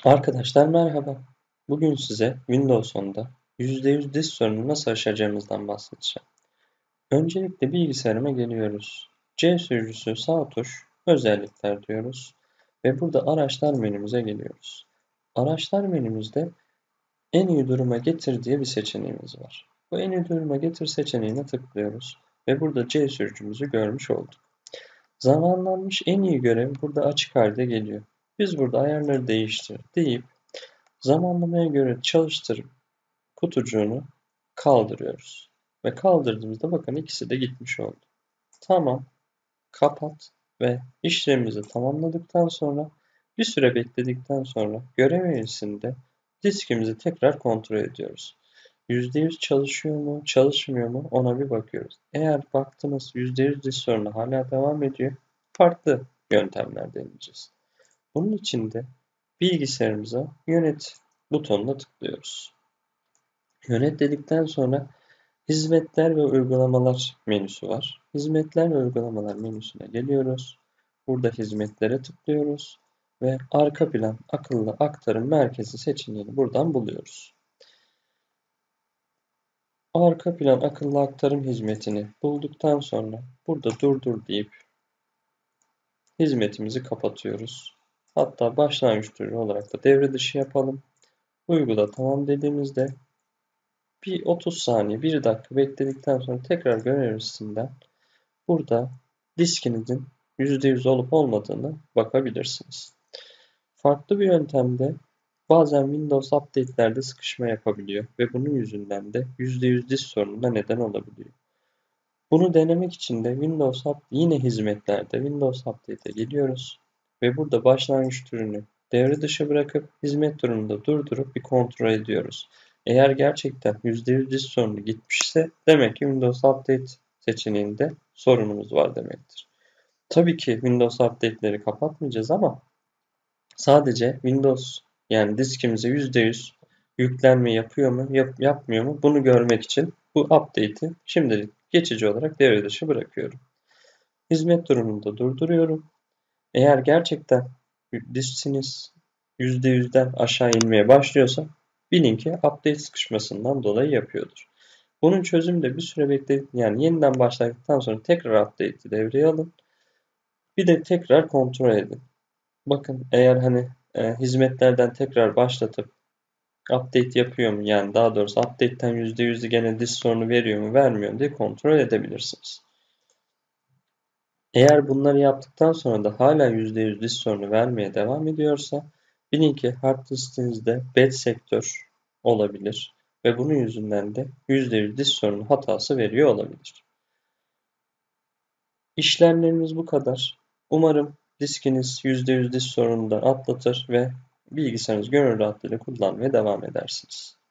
Arkadaşlar merhaba. Bugün size Windows 10'da %100 disk sorununu nasıl aşacağımızdan bahsedeceğim. Öncelikle bilgisayarıma geliyoruz. C sürücüsü sağ tuş özellikler diyoruz ve burada araçlar menümüze geliyoruz. Araçlar menümüzde en iyi duruma getir diye bir seçeneğimiz var. Bu en iyi duruma getir seçeneğine tıklıyoruz ve burada C sürücümüzü görmüş olduk. Zamanlanmış en iyi görev burada açık halde geliyor. Biz burada ayarları değiştir deyip zamanlamaya göre çalıştırıp kutucuğunu kaldırıyoruz. Ve kaldırdığımızda bakın ikisi de gitmiş oldu. Tamam, kapat ve işlemimizi tamamladıktan sonra bir süre bekledikten sonra görev eğrisinde diskimizi tekrar kontrol ediyoruz. %100 çalışıyor mu, çalışmıyor mu ona bir bakıyoruz. Eğer baktınız %100 disk sorunu hala devam ediyor, farklı yöntemler deneyeceğiz. Bunun için de bilgisayarımıza yönet butonuna tıklıyoruz. Yönet dedikten sonra hizmetler ve uygulamalar menüsü var. Hizmetler ve uygulamalar menüsüne geliyoruz. Burada hizmetlere tıklıyoruz ve arka plan akıllı aktarım merkezi seçeneğini buradan buluyoruz. Arka plan akıllı aktarım hizmetini bulduktan sonra burada durdur deyip hizmetimizi kapatıyoruz. Hatta başlangıç türü olarak da devre dışı yapalım. Uygula tamam dediğimizde bir 30 saniye, 1 dakika bekledikten sonra tekrar görev listesinden burada diskinizin %100 olup olmadığını bakabilirsiniz. Farklı bir yöntemde bazen Windows update'lerde sıkışma yapabiliyor ve bunun yüzünden de %100 disk sorununa neden olabiliyor. Bunu denemek için de yine hizmetlerde Windows Update'e geliyoruz ve burada başlangıç türünü devre dışı bırakıp hizmet durumunda durdurup bir kontrol ediyoruz. Eğer gerçekten %100 disk sorunu gitmişse demek ki Windows Update seçeneğinde sorunumuz var demektir. Tabii ki Windows Update'leri kapatmayacağız ama sadece Windows yani diskimize %100 yüklenme yapıyor mu, yapmıyor mu bunu görmek için bu update'i şimdilik geçici olarak devre dışı bırakıyorum. Hizmet durumunda durduruyorum. Eğer gerçekten diskiniz %100'den aşağı inmeye başlıyorsa bilin ki update sıkışmasından dolayı yapıyordur. Bunun çözümü de bir süre bekleyin. Yani yeniden başladıktan sonra tekrar update'i devreye alın. Bir de tekrar kontrol edin. Bakın eğer hizmetlerden tekrar başlatıp update yapıyor mu? Yani daha doğrusu update'ten %100'ü gene disk sorunu veriyor mu vermiyor mu diye kontrol edebilirsiniz. Eğer bunları yaptıktan sonra da hala %100 disk sorunu vermeye devam ediyorsa bilin ki hard diskinizde bad sektör olabilir ve bunun yüzünden de %100 disk sorunu hatası veriyor olabilir. İşlemlerimiz bu kadar. Umarım diskiniz %100 disk sorunundan atlatır ve bilgisayarınızı gönül rahatlığıyla kullanmaya devam edersiniz.